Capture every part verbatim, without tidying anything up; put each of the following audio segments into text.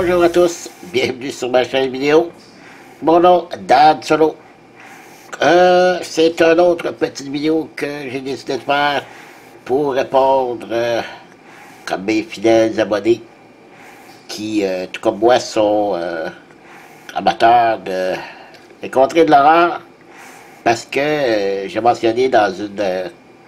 Bonjour à tous, bienvenue sur ma chaîne vidéo. Mon nom, Dan Solo. Euh, c'est une autre petite vidéo que j'ai décidé de faire pour répondre, euh, comme mes fidèles abonnés, qui, euh, tout comme moi, sont euh, amateurs de, des contrées de l'horreur, parce que euh, j'ai mentionné dans une euh,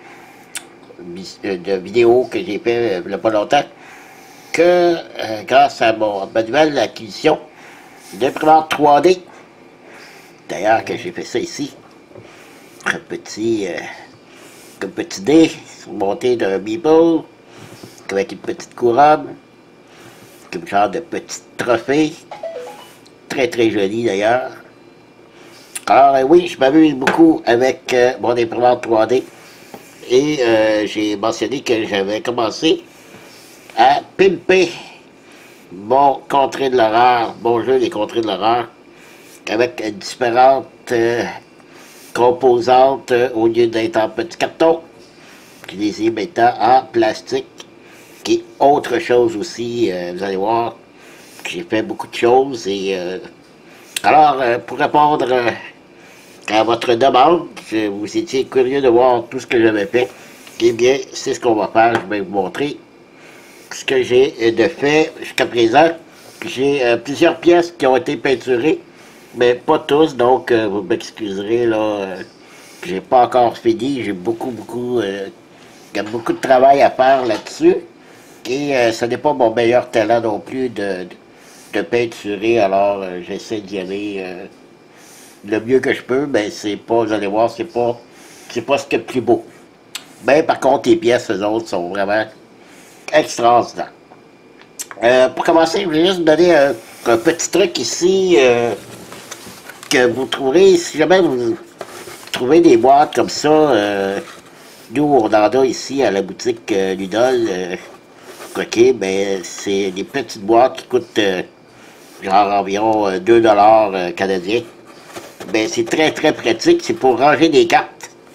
de vidéo que j'ai fait euh, il n'y a pas longtemps, que euh, grâce à mon, ma nouvelle acquisition d'imprimante trois D, d'ailleurs que j'ai fait ça ici, un petit, euh, un petit dé surmonté d'un meeple, avec une petite couronne, comme genre de petit trophée, très très joli d'ailleurs. Alors euh, oui, je m'amuse beaucoup avec euh, mon imprimante trois D, et euh, j'ai mentionné que j'avais commencé à pimper mon contrée de l'horreur, mon jeu des contrées de l'horreur, avec euh, différentes euh, composantes euh, au lieu d'être en petit carton. Je les ai maintenant en plastique, qui est autre chose aussi. Euh, vous allez voir que j'ai fait beaucoup de choses. Et euh, alors, euh, pour répondre euh, à votre demande, je, vous étiez curieux de voir tout ce que j'avais fait. Eh bien, c'est ce qu'on va faire. Je vais vous montrer ce que j'ai de fait jusqu'à présent. J'ai euh, plusieurs pièces qui ont été peinturées, mais pas tous, donc euh, vous m'excuserez, là, euh, que j'ai pas encore fini. J'ai beaucoup, beaucoup, euh, il y a beaucoup de travail à faire là-dessus, et euh, ce n'est pas mon meilleur talent non plus de, de, de peinturer, alors euh, j'essaie d'y aller euh, le mieux que je peux, mais c'est pas, vous allez voir, c'est pas, c'est pas ce qu'il y a de plus beau. Mais par contre, les pièces, eux autres, sont vraiment extraordinaires. Euh, pour commencer, je vais juste vous donner un, un petit truc ici euh, que vous trouverez, si jamais vous trouvez des boîtes comme ça, euh, nous on en a ici à la boutique euh, Ludol, euh, ok, ben c'est des petites boîtes qui coûtent euh, genre environ euh, deux dollars euh, canadiens. Ben c'est très très pratique, c'est pour ranger des cartes.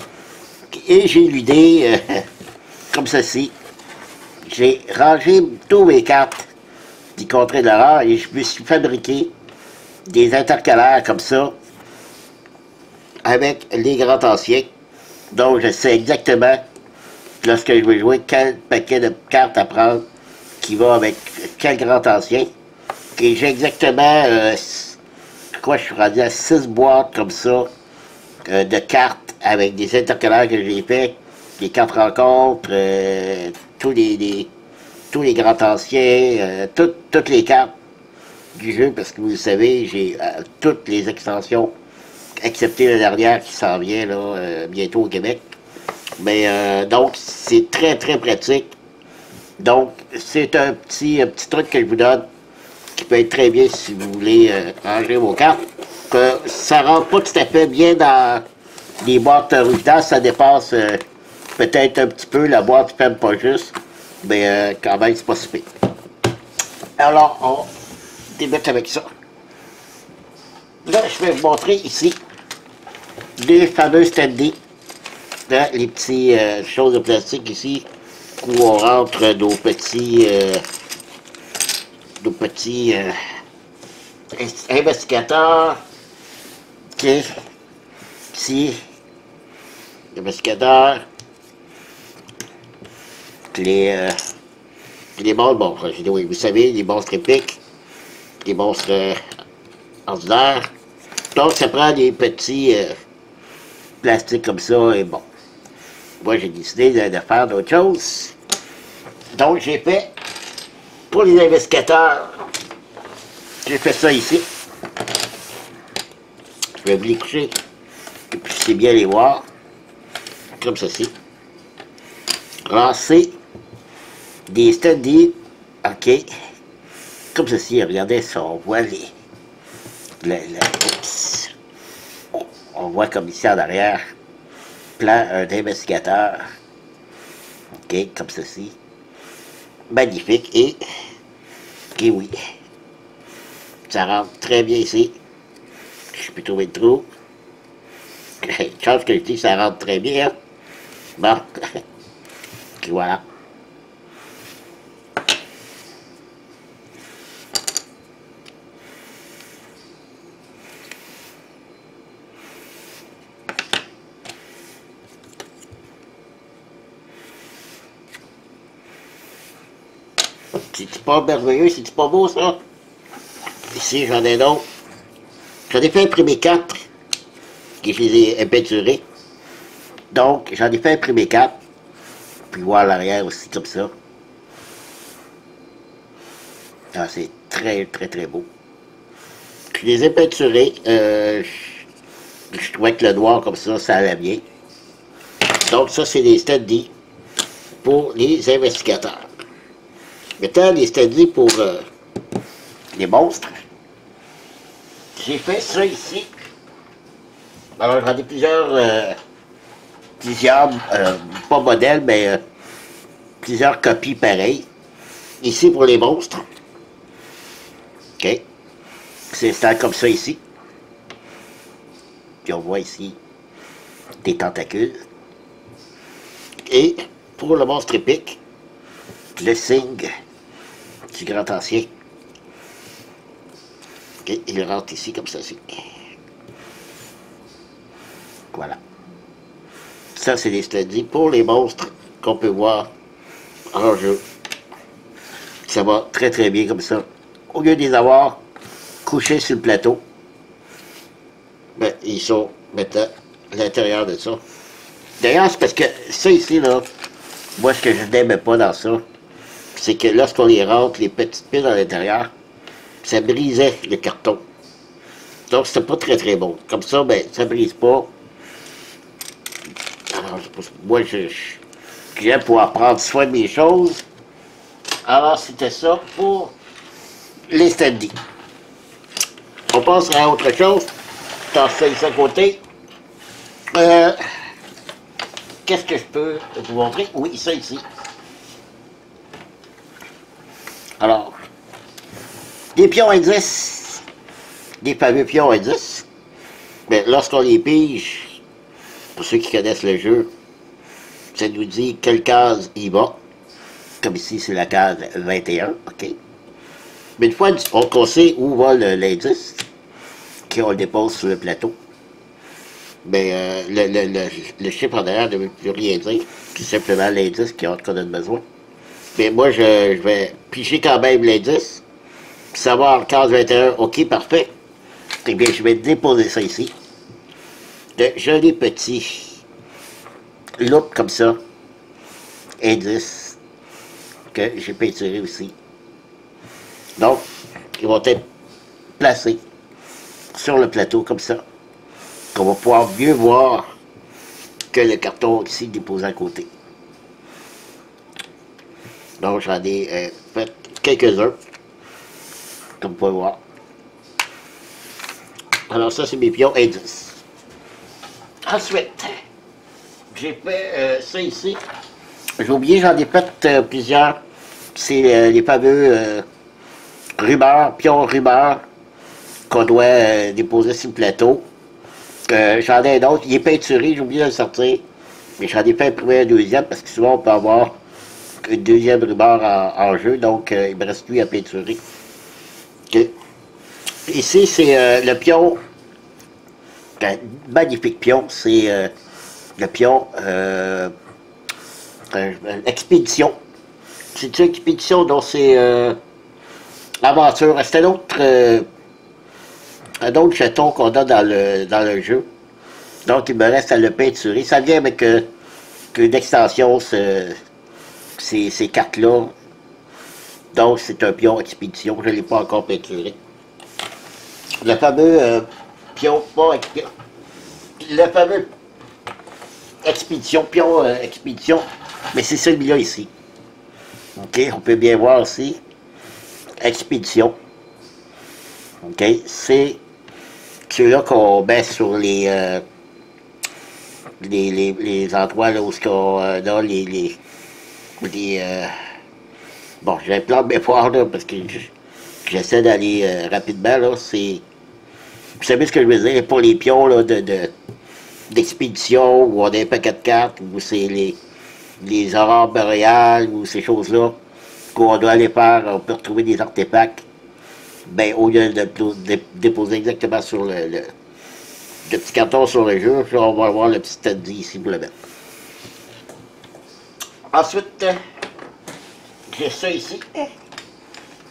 Et j'ai eu l'idée, euh, comme ceci, j'ai rangé tous mes cartes du contrée de l'horreur et je me suis fabriqué des intercalaires comme ça avec les grands anciens. Donc je sais exactement lorsque je vais jouer quel paquet de cartes à prendre qui va avec quel grand ancien. Et j'ai exactement, euh, quoi, je suis rendu à six boîtes comme ça euh, de cartes avec des intercalaires que j'ai fait, des cartes rencontres, euh, tous les, les tous les grands anciens, euh, tout, toutes les cartes du jeu, parce que vous le savez, j'ai euh, toutes les extensions, excepté la dernière qui s'en vient là, euh, bientôt au Québec. Mais euh, donc, c'est très très pratique. Donc, c'est un petit, un petit truc que je vous donne, qui peut être très bien si vous voulez euh, ranger vos cartes. Que ça ne rentre pas tout à fait bien dans les boîtes originales, ça dépasse euh, peut-être un petit peu, la boîte ne ferme pas juste, mais euh, quand même, c'est pas si pire. Alors, on débute avec ça. Là, je vais vous montrer ici les fameux standees, hein, les petits euh, choses de plastique ici, où on rentre nos petits, euh, nos petits euh, investigateurs. Ok, ici, investigateurs, les, euh, les monstres, bon, oui, vous savez, les monstres épiques, les monstres euh, ordinaires. Donc, ça prend des petits euh, plastiques comme ça, et bon. Moi, j'ai décidé de, de faire d'autres choses. Donc, j'ai fait, pour les investigateurs, j'ai fait ça ici. Je vais vous les coucher, et puis c'est bien les voir, comme ceci. Lancer des standees, ok, comme ceci. Regardez ça, on voit les, le, le, on voit comme ici en arrière, plan un investigateur, ok, comme ceci, magnifique, et, ok, oui, ça rentre très bien ici, je peux trouver le trou, chance que je dis que ça rentre très bien, hein? Bon, ok, voilà. C'est-tu pas merveilleux? C'est-tu pas beau, ça? Ici, j'en ai d'autres. J'en ai fait imprimer quatre, que je les ai peinturés. Donc, j'en ai fait imprimer quatre. Puis voir l'arrière aussi, comme ça. Ah, c'est très, très, très beau. Je les ai peinturés. Euh, je, je trouvais que le noir, comme ça, ça allait bien. Donc, ça, c'est des stand-by pour les investigateurs. Maintenant, les stand-by pour euh, les monstres. J'ai fait ça ici. Alors, j'en ai plusieurs, euh, plusieurs, euh, pas modèles, mais euh, plusieurs copies pareilles. Ici, pour les monstres. OK. C'est installé comme ça ici. Puis on voit ici des tentacules. Et pour le monstre épique, le signe du grand ancien. OK, il rentre ici comme ça aussi. Voilà. Ça, c'est des studies pour les monstres qu'on peut voir en jeu. Ça va très très bien comme ça. Au lieu de les avoir couchés sur le plateau, ben, ils sont maintenant à l'intérieur de ça. D'ailleurs, c'est parce que ça ici, là, moi, ce que je n'aimais pas dans ça, c'est que lorsqu'on les rentre, les petites piles à l'intérieur, ça brisait le carton. Donc, c'était pas très très bon. Comme ça, ben, ça brise pas. Alors, moi, je, je, j'aime pouvoir prendre soin de mes choses. Alors, c'était ça pour les stand-by. On passe à autre chose. T'en ça ici à côté. Euh, Qu'est-ce que je peux vous montrer? Oui, ça ici. Alors, des pions indices, des fameux pions indices. Mais lorsqu'on les pige, pour ceux qui connaissent le jeu, ça nous dit quelle case il va. Comme ici, c'est la case vingt et un, OK? Mais une fois qu'on sait où va l'indice, qu'on le dépose sur le plateau, mais euh, le, le, le, le chiffre en arrière ne veut plus rien dire. C'est simplement l'indice qu'on a besoin. Mais moi, je, je vais piger quand même l'indice, puis savoir case vingt et un, OK, parfait. Eh bien, je vais déposer ça ici. De jolis petits loops comme ça, indices, que j'ai peinturé aussi. Donc, ils vont être placés sur le plateau comme ça, qu'on va pouvoir mieux voir que le carton ici déposé à côté. Donc, j'en ai euh, fait quelques-uns, comme vous pouvez voir. Alors, ça, c'est mes pions indices. Ensuite, j'ai fait euh, ça ici. J'ai oublié, j'en ai fait euh, plusieurs. C'est euh, les fameux euh, rumeurs, pions rumeurs, qu'on doit euh, déposer sur le plateau. Euh, j'en ai un autre, il est peinturé, j'ai oublié de le sortir. Mais j'en ai fait imprimer un deuxième, parce que souvent on peut avoir une deuxième rumeur en, en jeu, donc euh, il me reste lui à peinturer. Okay. Ici, c'est euh, le pion, un magnifique pion, c'est euh, le pion euh, euh, expédition. C'est une expédition dont c'est euh, aventure. C'était un autre, euh, un autre jeton qu'on a dans le, dans le jeu. Donc il me reste à le peinturer. Ça vient avec euh, une extension, ce, ces, ces cartes-là. Donc c'est un pion expédition. Je ne l'ai pas encore peinturé. Le fameux euh, pion, pas expédition. Le fameux expédition, pion euh, expédition. Mais c'est celui-là ici. OK, on peut bien voir aussi. Expédition. OK, c'est ceux-là qu'on met sur les, euh, les, les, les endroits là où on euh, a les. les, les euh, bon, j'ai un plan de mémoire là parce que j'essaie d'aller euh, rapidement là. C'est. Vous savez ce que je veux dire? Pour les pions là, de, de, d'expédition où on a un paquet de cartes, où c'est les. les aurores boréales ou ces choses-là, qu'on doit aller faire, on peut retrouver des artefacts, ben au lieu de, de, de déposer exactement sur le, le, le petit carton sur le jeu, on va avoir le petit stand ici pour le mettre. Ensuite, j'ai ça ici.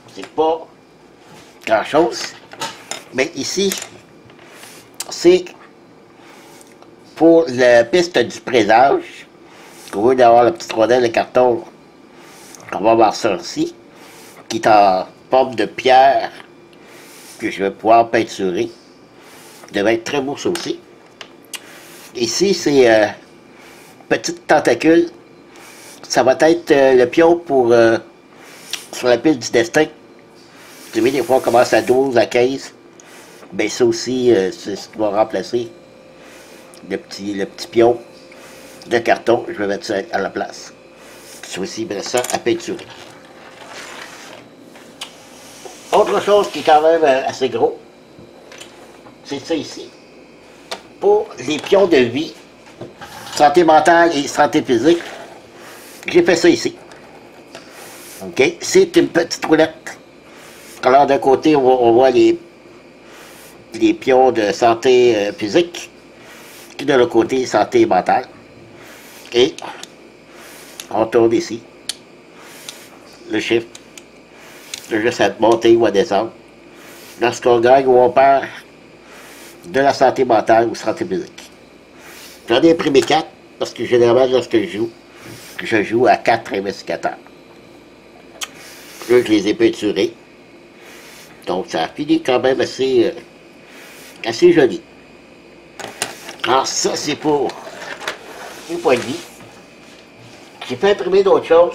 c'est pas grand chose. Mais ici, c'est pour la piste du présage. Au lieu d'avoir la petite rondelle de carton, on va voir ça ici, qui est en forme de pierre, que je vais pouvoir peinturer. Ça devait être très beau ça aussi. Ici, c'est euh, petite tentacule. Ça va être euh, le pion pour euh, sur la pile du destin. Vous savez, des fois on commence à douze, à quinze. Ben ça aussi, euh, c'est ce qui va remplacer le petit, le petit pion de carton. Je vais mettre ça à la place. C'est aussi bien ça à peinturer. Autre chose qui est quand même euh, assez gros, c'est ça ici. Pour les pions de vie, santé mentale et santé physique, j'ai fait ça ici. OK? C'est une petite roulette. Alors d'un côté, on, on voit les, les pions de santé euh, physique, et de l'autre côté, santé mentale. Et on tourne ici. Le chiffre. C'est juste à monter ou à descendre. Lorsqu'on gagne ou on perd de la santé mentale ou santé physique. J'en ai imprimé quatre, parce que généralement, lorsque je joue, je joue à quatre investigateurs. Là, je les ai peinturés. Donc, ça a fini quand même assez, euh, assez joli. Alors, ça, c'est pour les points de vie. J'ai fait imprimer d'autres choses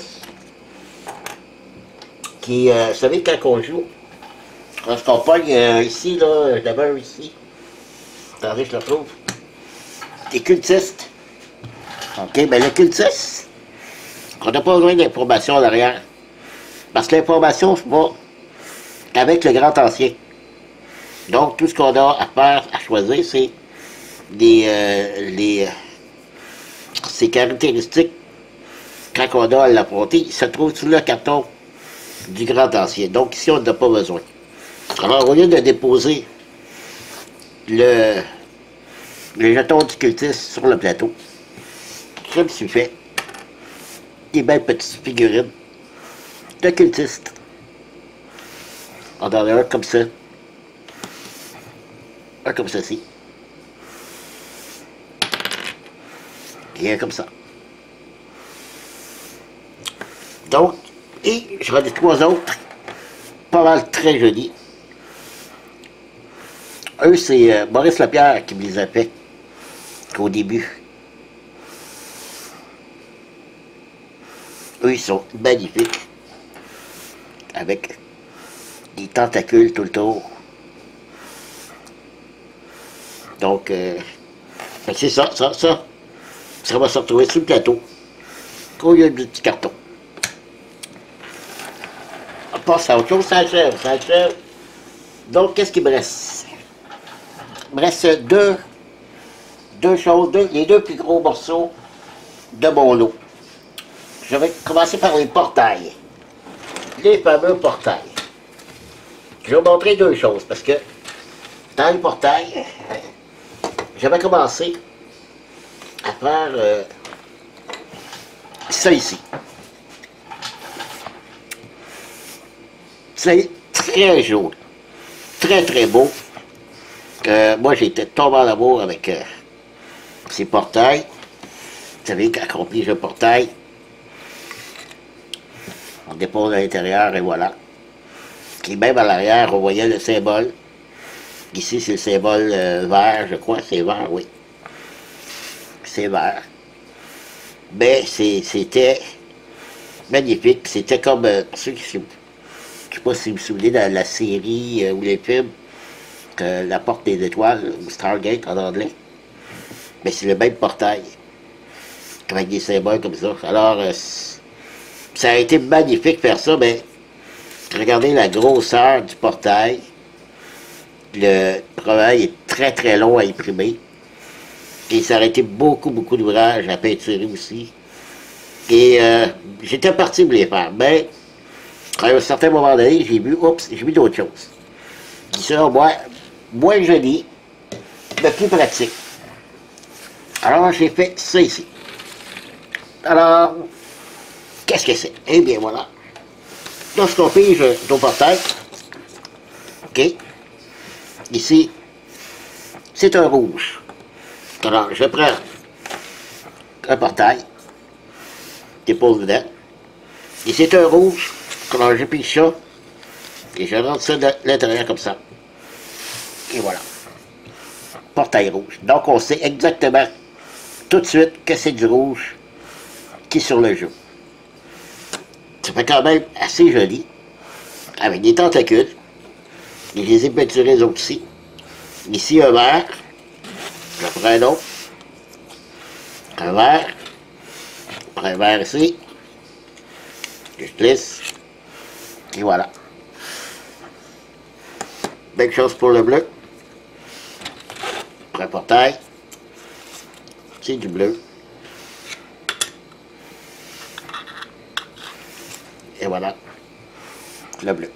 qui, euh, vous savez, quand on joue, lorsqu'on pogne euh, ici, là, d'abord ici, attendez, je le trouve, des cultistes. OK, ben le cultiste, on n'a pas besoin d'informations derrière. Parce que l'information va avec le grand ancien. Donc, tout ce qu'on a à faire, à choisir, c'est les, euh, les, ses caractéristiques quand on a à l'affronter. Il se trouve sur le carton du grand ancien. Donc, ici, on n'a pas besoin. Alors, au lieu de déposer le, le jeton du cultiste sur le plateau, je me suis fait des belles petites figurines de cultistes. On en a un comme ça. Un comme ceci. Et un comme ça. Donc, et j'en ai trois autres, pas mal très jolis. Eux, c'est euh, Maurice Lapierre qui me les a fait au début. Eux, ils sont magnifiques. Avec des tentacules tout le tour. Donc, euh, c'est ça, ça, ça. Ça va se retrouver sur le plateau. Au lieu du petit carton. On passe à autre chose, ça achève, ça achève. Donc, qu'est-ce qui me reste? Il me reste deux, deux choses, deux, les deux plus gros morceaux de mon lot. Je vais commencer par les portails. Les fameux portails. Je vais vous montrer deux choses, parce que dans les portails, j'avais commencé à faire euh, ça ici. C'est très joli, très très beau. Euh, moi, j'ai été tombé en amour avec euh, ces portails. Vous savez, quand on plie le portail, on dépose à l'intérieur et voilà. Et même à l'arrière, on voyait le symbole. Ici, c'est le symbole euh, vert, je crois, c'est vert, oui. C'est vert. Mais c'était magnifique. C'était comme, euh, pour ceux qui, je ne sais pas si vous vous souvenez de la série euh, ou les films, que La Porte des Étoiles, ou Stargate en anglais. Mais c'est le même portail, avec des symboles comme ça. Alors, euh, ça a été magnifique faire ça, mais regardez la grosseur du portail. Le travail est très très long à imprimer. Et ça aurait été beaucoup, beaucoup d'ouvrages à peinturer aussi. Et euh, j'étais parti pour les faire. Mais, à un certain moment donné, j'ai vu, oups, j'ai vu d'autres choses. Qui sont moins, moins jolies, mais plus pratiques. Alors, j'ai fait ça ici. Alors, qu'est-ce que c'est? Eh bien, voilà. Lorsqu'on pige nos portails, OK, ici, c'est un rouge. Alors, je prends un portail, dépose dedans, et c'est un rouge, alors je pige ça, et je rentre ça de l'intérieur comme ça. Et voilà. Portail rouge. Donc, on sait exactement tout de suite que c'est du rouge qui est sur le jeu. Ça fait quand même assez joli, avec des tentacules. Et je les ai peinturés autres ici. Ici, un vert. Je prends un autre. Un vert. Je prends un vert ici. Je glisse. Et voilà. Même chose pour le bleu. Je prends un portail. C'est du bleu. Et voilà. Le bleu.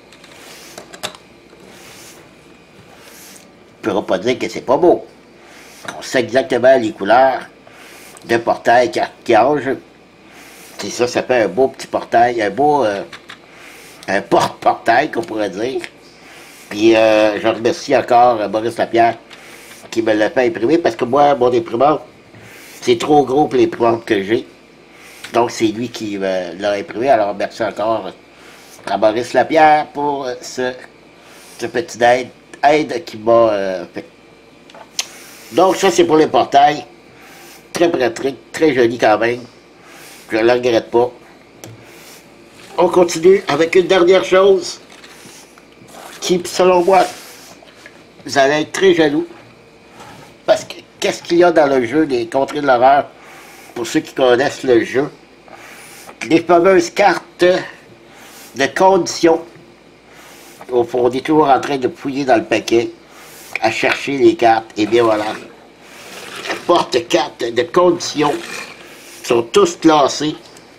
On ne pourra pas dire que c'est pas beau. On sait exactement les couleurs de portail qui a en jeu. C'est ça, ça fait un beau petit portail, un beau euh, un porte-portail qu'on pourrait dire. Puis euh, je remercie encore euh, Maurice Lapierre qui me l'a fait imprimer parce que moi, mon imprimante, c'est trop gros pour l'imprimante que j'ai. Donc c'est lui qui euh, l'a imprimé. Alors merci encore à Maurice Lapierre pour euh, ce, ce petit aide, aide qu'il m'a euh, fait. Donc ça c'est pour les portails. Très pratique, très joli quand même. Je ne le regrette pas. On continue avec une dernière chose qui, selon moi, vous allez être très jaloux. Parce que qu'est-ce qu'il y a dans le jeu des Contrées de l'horreur, pour ceux qui connaissent le jeu? Les fameuses cartes de conditions. On est toujours en train de fouiller dans le paquet, à chercher les cartes. Et bien voilà. Les porte-cartes de conditions sont tous classés.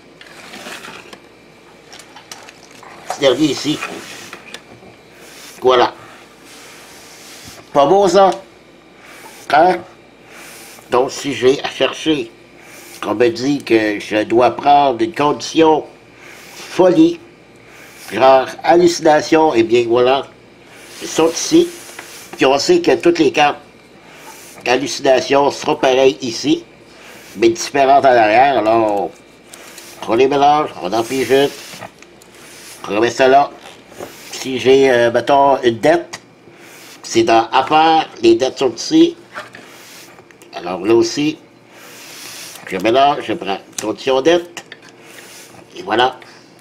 Ce dernier ici. Voilà. Pas beau ça? Hein? Donc si j'ai à chercher, on me dit que je dois prendre une condition folie, genre hallucination, et bien voilà. Ils sont ici. Puis on sait que toutes les cartes hallucination seront pareilles ici, mais différentes en arrière. Alors, on les mélange, on en pige une, on remet ça là. Si j'ai, euh, mettons, une dette, c'est dans Affaires, les dettes sont ici. Alors là aussi, je mélange, je prends condition dette, et voilà.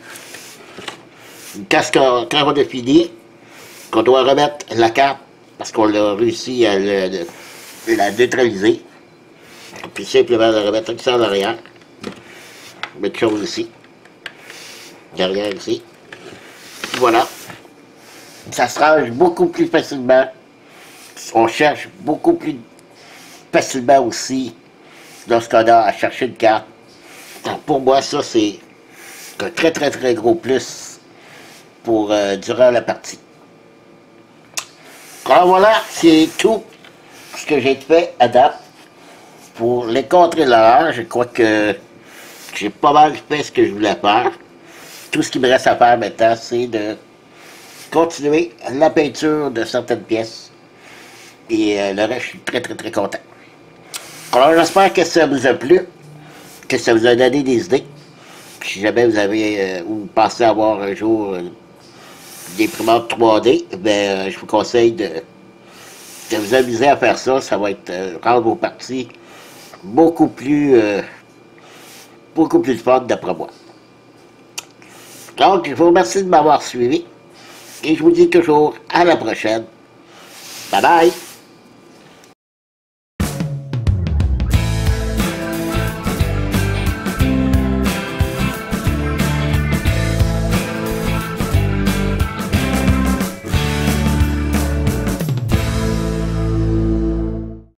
Quand, quand on a fini, qu'on doit remettre la carte, parce qu'on a réussi à le, la neutraliser, puis simplement la remettre ici en arrière. Mettre chose ici. Derrière ici. Voilà. Ça se range beaucoup plus facilement. On cherche beaucoup plus facilement aussi lorsqu'on a à chercher une carte. Donc pour moi, ça c'est un très très très gros plus pour euh, durant la partie. Alors voilà, c'est tout ce que j'ai fait à date pour les Contrées de l'horreur. Je crois que j'ai pas mal fait ce que je voulais faire. Tout ce qui me reste à faire maintenant, c'est de continuer la peinture de certaines pièces. Et euh, le reste, je suis très très très content. Alors j'espère que ça vous a plu, que ça vous a donné des idées. Si jamais vous avez euh, ou pensez avoir un jour euh, des imprimantes trois D, ben, euh, je vous conseille de, de vous amuser à faire ça. Ça va être euh, rendre vos parties beaucoup plus euh, beaucoup plus fun d'après moi. Donc, je vous remercie de m'avoir suivi et je vous dis toujours à la prochaine. Bye bye!